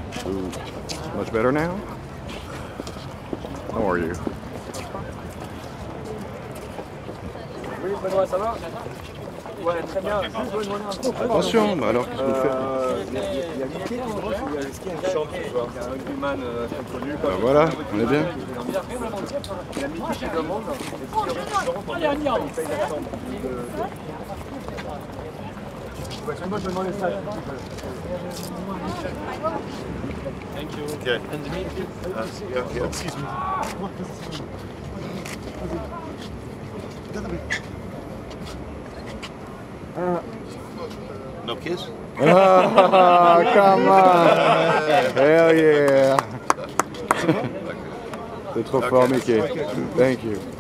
Ooh, much better now? How are you? Oui, Benoît, ça va? Ouais, très bien. Attention, bah alors qu'est-ce qu'on fait? Il y a Mickey, il y a le ski qui chante, tu vois. Il y a un rugbyman très connu. Bah voilà, on est bien. Il y a Mickey qui demande. Allez, on y va. Il paye la chambre. Moi, je me demande les salles. Thank you. Okay. And the name? Yeah. Excuse me. No kiss? Ah, come on! Hell yeah! T'es trop fort, Mickey. Thank you.